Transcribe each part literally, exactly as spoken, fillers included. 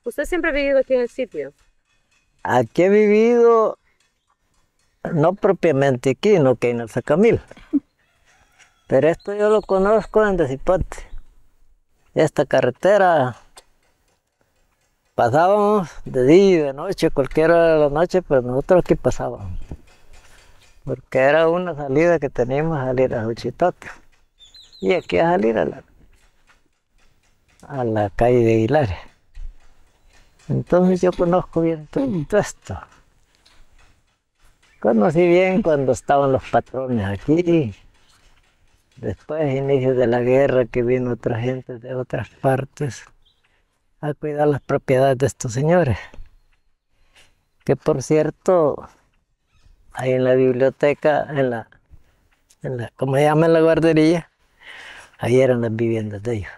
¿Usted siempre ha vivido aquí en el sitio? Aquí he vivido, no propiamente aquí, sino que en el Sacamil. Pero esto yo lo conozco en Decipote. Esta carretera pasábamos de día y de noche, cualquier hora de la noche, pero nosotros aquí pasábamos. Porque era una salida que teníamos a salir a Juchitote. Y aquí a salir a la, a la calle de Aguilares. Entonces yo conozco bien todo esto. Conocí bien cuando estaban los patrones aquí. Después, inicio de la guerra, que vino otra gente de otras partes a cuidar las propiedades de estos señores. Que por cierto, ahí en la biblioteca, en la, en la, como se llama, en la guardería, ahí eran las viviendas de ellos.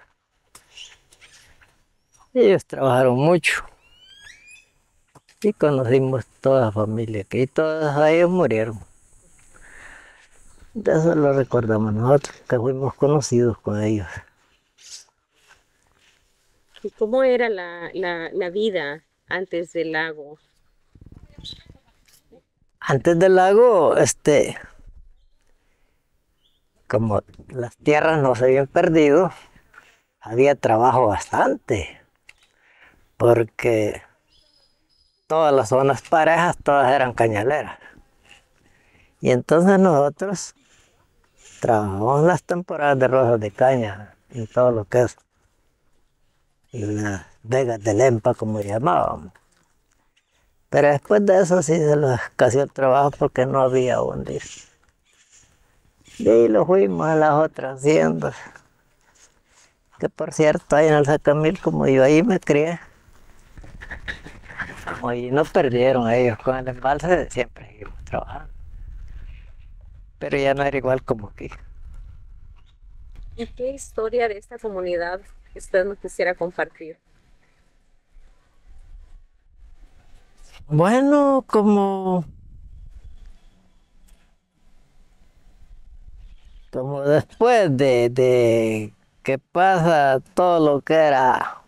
Ellos trabajaron mucho. Y conocimos toda la familia aquí, y todos ellos murieron. De eso lo recordamos nosotros, que fuimos conocidos con ellos. ¿Y cómo era la, la, la vida antes del lago? Antes del lago, este, como las tierras no se habían perdido, había trabajo bastante, porque todas las zonas parejas, todas eran cañaleras. Y entonces nosotros trabajamos las temporadas de rosas de caña, y todo lo que es las vegas de Lempa, como llamábamos. Pero después de eso sí se nos escaseó el trabajo porque no había donde ir. De ahí lo fuimos a las otras haciendas. Que por cierto, ahí en el Sacamil, como yo ahí me crié, como ahí no perdieron ellos con el embalse, siempre seguimos trabajando. Pero ya no era igual como aquí. ¿Y qué historia de esta comunidad usted nos quisiera compartir? Bueno, como, como después de, de que pasa todo lo que era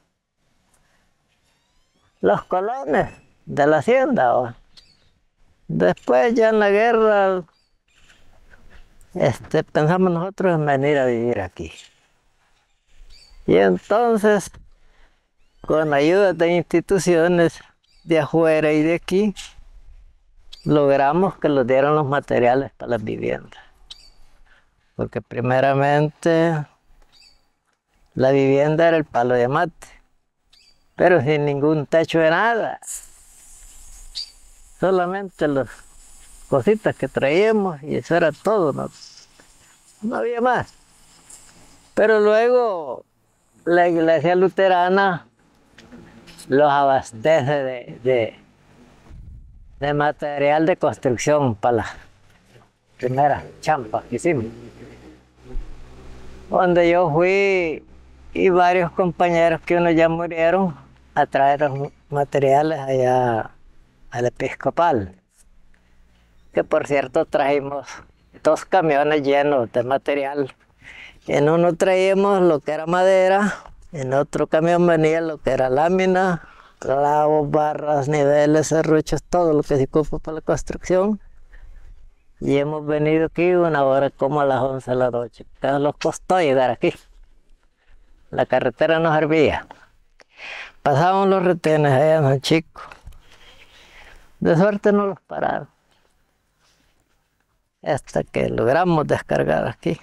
los colones de la hacienda, ¿o? Después ya en la guerra, este, pensamos nosotros en venir a vivir aquí. Y entonces, con ayuda de instituciones de afuera y de aquí, logramos que nos dieran los materiales para las viviendas. Porque primeramente, la vivienda era el palo de mate, pero sin ningún techo de nada. Solamente las cositas que traíamos y eso era todo, no, no había más. Pero luego la iglesia luterana los abastece de, de, de material de construcción para las primeras champas que hicimos. Donde yo fui y varios compañeros que unos ya murieron a traer los materiales allá al episcopal. Que por cierto trajimos dos camiones llenos de material. En uno traíamos lo que era madera, en otro camión venía lo que era lámina, clavos, barras, niveles, serruchos, todo lo que se ocupa para la construcción. Y hemos venido aquí una hora como a las once de la noche. Entonces nos costó llegar aquí. La carretera no servía. Pasábamos los retenes allá en San Chico. De suerte no los pararon. Hasta que logramos descargar aquí.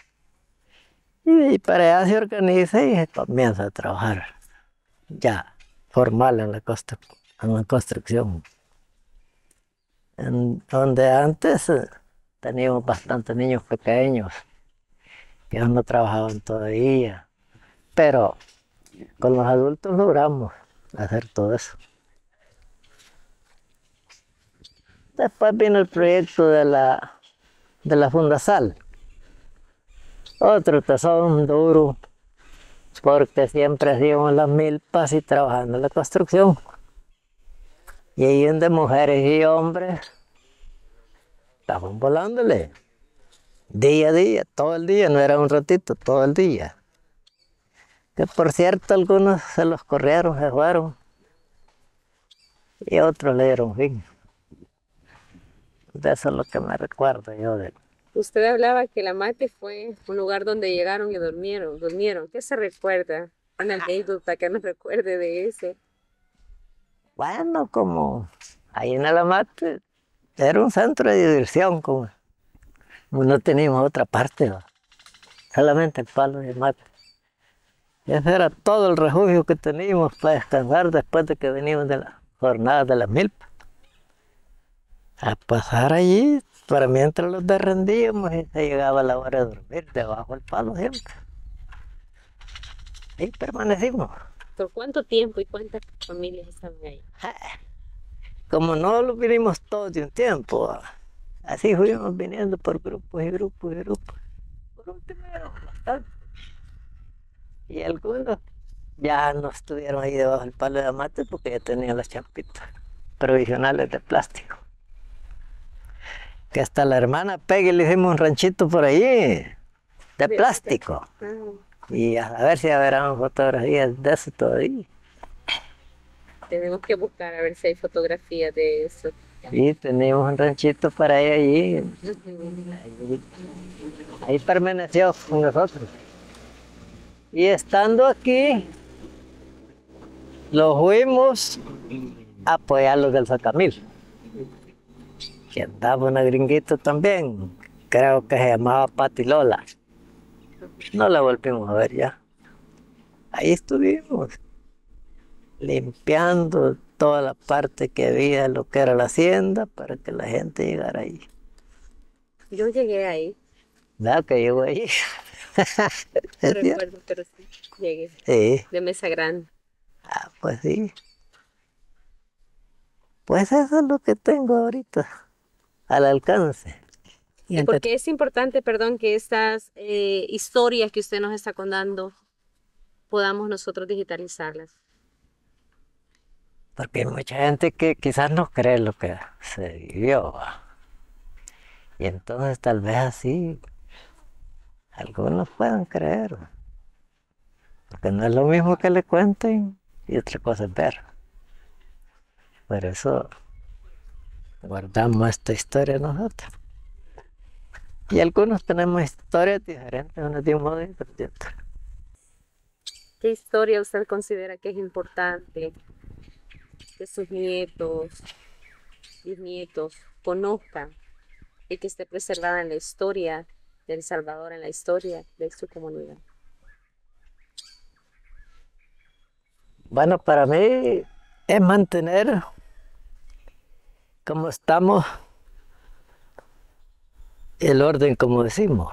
Y para allá se organiza y se comienza a trabajar ya formal en la, constru en la construcción. En donde antes eh, teníamos bastantes niños pequeños que aún no trabajaban todavía, pero con los adultos logramos hacer todo eso. Después vino el proyecto de la, de la Fundasal. Otro tesón duro, porque siempre hacíamos las milpas y trabajando en la construcción. Y ahí donde mujeres y hombres estaban volándole. Día a día, todo el día, no era un ratito, todo el día. Que por cierto algunos se los corrieron, se fueron. y otros le dieron fin. De eso es lo que me recuerdo yo de... Usted hablaba que la mate fue un lugar donde llegaron y durmieron, durmieron. ¿Qué se recuerda? Una anécdota que nos recuerde de ese. Bueno, como ahí en Alamate era un centro de diversión, como no teníamos otra parte, ¿va? Solamente el palo de mate. Ese era todo el refugio que teníamos para descansar después de que veníamos de las jornadas de las milpas. A pasar allí, para mientras los derrendíamos y se llegaba la hora de dormir debajo del palo siempre. Ahí permanecimos. ¿Por cuánto tiempo y cuántas familias estaban ahí? Como no lo vinimos todos de un tiempo, ¿va? Así fuimos viniendo por grupos y grupos y grupos. Por último éramos bastantes. Y algunos ya no estuvieron ahí debajo del palo de mate porque ya tenían las champitas provisionales de plástico. Que hasta la hermana Peggy le hicimos un ranchito por ahí de plástico. Ah, Y a ver si verán fotografías de eso todavía. tenemos que buscar a ver si hay fotografías de eso. Y teníamos un ranchito para ella allí. Ujú. Ahí, ahí permaneció con nosotros. Y estando aquí, lo fuimos a apoyar los del Sacamil. Que andaba una gringuita también, creo que se llamaba Pati Lola. No la volvimos a ver ya. Ahí estuvimos, limpiando toda la parte que había, lo que era la hacienda, para que la gente llegara ahí. Yo llegué ahí, ¿Verdad que llegó ahí? no recuerdo, pero sí, llegué. Sí, De Mesa Grande. ah, pues sí. Pues eso es lo que tengo ahorita, al alcance. Y ¿Y entre- por qué es importante, perdón, que estas eh, historias que usted nos está contando podamos nosotros digitalizarlas? Porque hay mucha gente que quizás no cree lo que se vivió, ¿va? Y entonces tal vez así algunos puedan creer, ¿va? Porque no es lo mismo que le cuenten y otra cosa es ver. Por eso guardamos esta historia nosotros. Y algunos tenemos historias diferentes, unos de un modo y otros de otro. ¿Qué historia usted considera que es importante que sus nietos, bisnietos conozcan y que esté preservada en la historia de El Salvador, en la historia de su comunidad? Bueno, para mí es mantener como estamos el orden, como decimos.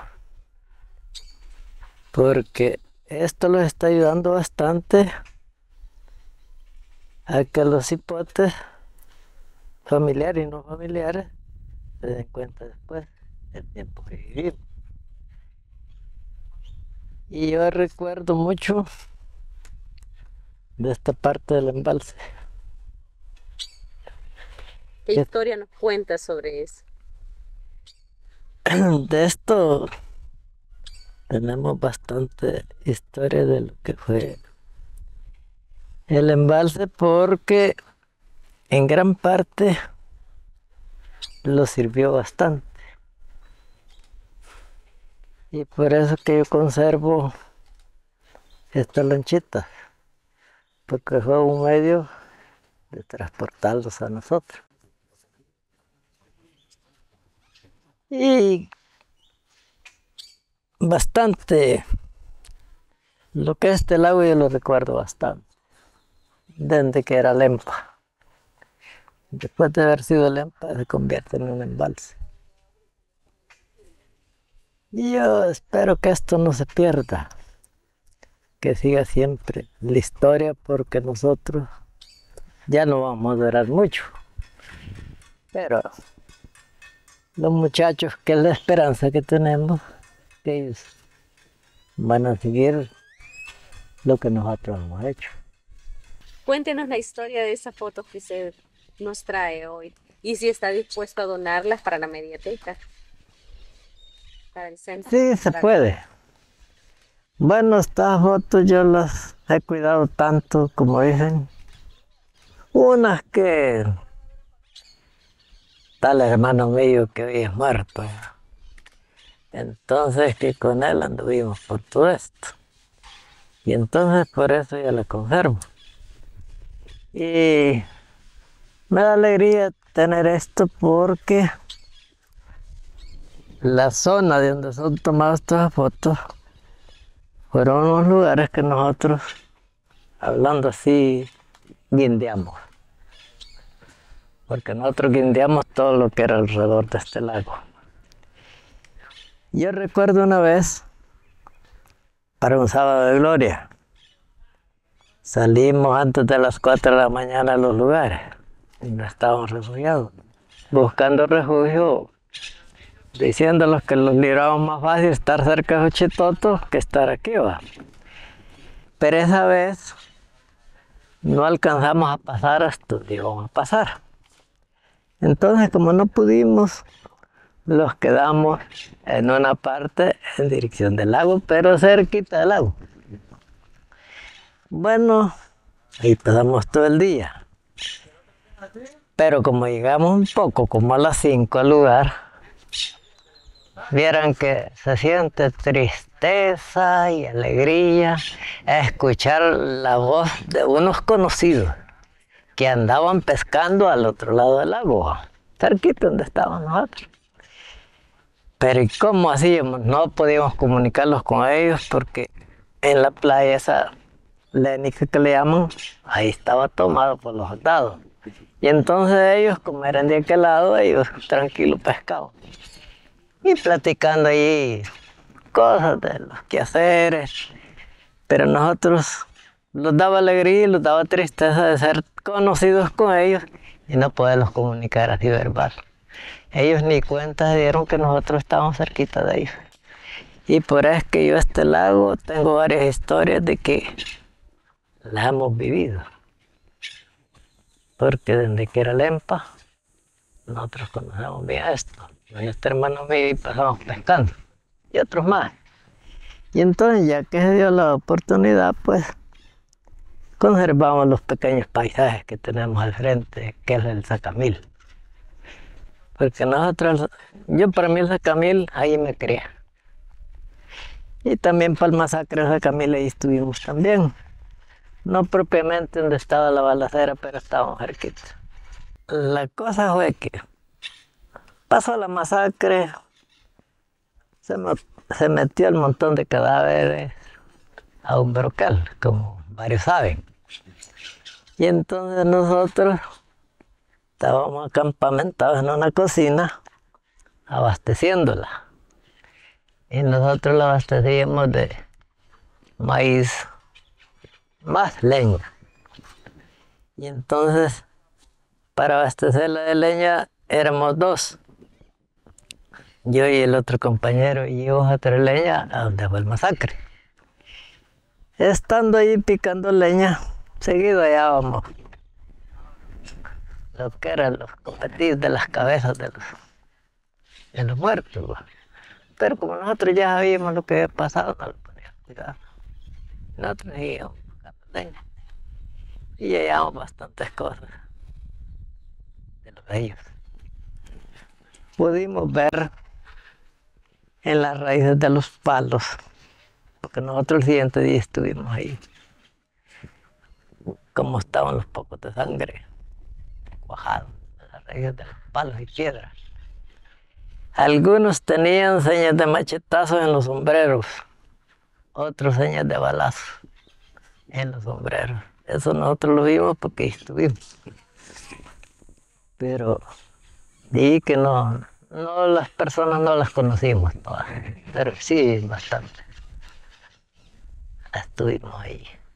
Porque esto los está ayudando bastante a que los hipotes familiares y no familiares se den cuenta después del tiempo que vivimos. Y yo recuerdo mucho de esta parte del embalse. ¿Qué ¿Qué? historia nos cuenta sobre eso? De esto tenemos bastante historia de lo que fue el embalse, porque en gran parte lo sirvió bastante. Y por eso que yo conservo estas lanchitas, porque fue un medio de transportarlos a nosotros. Y bastante, lo que es este lago yo lo recuerdo bastante, desde que era Lempa. Después de haber sido Lempa se convierte en un embalse. Y yo espero que esto no se pierda, que siga siempre la historia, porque nosotros ya no vamos a durar mucho. Pero los muchachos, que es la esperanza que tenemos, que ellos van a seguir lo que nosotros hemos hecho. Cuéntenos la historia de esas fotos que usted nos trae hoy y si está dispuesto a donarlas para la mediateca, para el centro. Sí, se para- puede. Bueno, estas fotos yo las he cuidado tanto, como dicen, Unas que tal hermano mío que hoy es muerto. Entonces que con él anduvimos por todo esto. Y entonces por eso ya la conservo. Y me da alegría tener esto porque la zona de donde son tomadas estas fotos fueron unos lugares que nosotros, hablando así, guindeamos. Porque nosotros guindeamos todo lo que era alrededor de este lago. Yo recuerdo una vez, para un sábado de gloria, salimos antes de las cuatro de la mañana a los lugares, y no estábamos refugiados, buscando refugio, diciéndoles que los libramos más fácil estar cerca de Juchitoto que estar aquí, ¿va? Pero esa vez no alcanzamos a pasar hasta donde íbamos a pasar. Entonces, como no pudimos, los quedamos en una parte en dirección del lago, pero cerquita del lago. Bueno, ahí pasamos todo el día. Pero como llegamos un poco, como a las cinco al lugar, vieran que se siente tristeza y alegría escuchar la voz de unos conocidos que andaban pescando al otro lado del lago, cerquita donde estábamos nosotros. Pero ¿y cómo hacíamos? No podíamos comunicarlos con ellos porque en la playa esa lénica que le llaman, ahí estaba tomado por los soldados. Y entonces ellos, como eran de aquel lado, ellos tranquilos pescaban. Y platicando allí cosas de los quehaceres. Pero nosotros nos daba alegría y nos daba tristeza de ser conocidos con ellos y no poderlos comunicar así verbal. Ellos ni cuenta se dieron que nosotros estábamos cerquita de ellos. Y por eso es que yo este lago tengo varias historias de que las hemos vivido. Porque desde que era Lempa, nosotros conocemos bien esto. Este hermano mío y pasamos pescando. Y otros más. Y entonces ya que se dio la oportunidad, pues conservamos los pequeños paisajes que tenemos al frente, que es el Sacamil. Porque nosotros, yo para mí el Sacamil, ahí me crié. Y también para el masacre de Sacamil ahí estuvimos también. No propiamente donde estaba la balacera, pero estábamos cerquita. La cosa fue que pasó la masacre, se, me, se metió el montón de cadáveres a un brocal, como varios saben. Y entonces nosotros estábamos acampamentados en una cocina, abasteciéndola. Y nosotros la abastecíamos de maíz más leña. Y entonces, para abastecerla de leña, éramos dos. Yo y el otro compañero, y íbamos a traer leña a donde fue el masacre. Estando ahí picando leña, seguido hallábamos lo que eran los cometidos de las cabezas de los, de los muertos. ¿Va? Pero como nosotros ya sabíamos lo que había pasado, no lo poníamos cuidado. Nosotros seguíamos buscando leña. Y hallamos bastantes cosas de los de ellos. Pudimos ver en las raíces de los palos, porque nosotros el siguiente día estuvimos ahí, cómo estaban los pocos de sangre cuajados en las raíces de los palos y piedras. Algunos tenían señas de machetazos en los sombreros, otros señas de balazos en los sombreros. Eso nosotros lo vimos porque ahí estuvimos. Pero di que no, no, las personas no las conocimos todas, pero sí bastante. Estuvimos ahí.